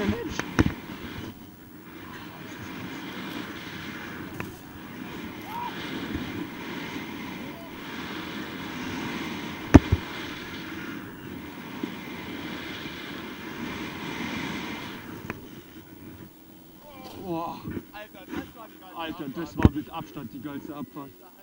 Mensch. Oh. Alter, das war mit Abstand die geilste Abfahrt.